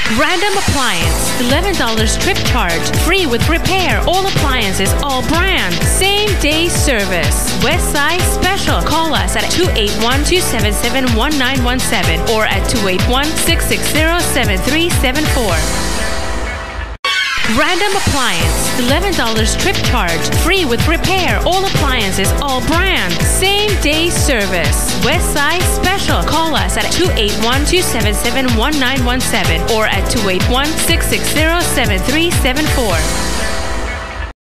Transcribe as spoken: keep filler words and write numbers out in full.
Rendon Appliance, eleven dollars trip charge, free with repair, all appliances, all brand, same day service. West Side Special. Call us at two eight one, two seven seven, one nine one seven or at two eight one, six six zero, seven three seven four. Rendon Appliance, eleven dollars trip charge, free with repair, all appliances, all brand, same day service. West Side Special. Call us at two eight one, two seven seven, one nine one seven or at two eight one, six six zero, seven three seven four.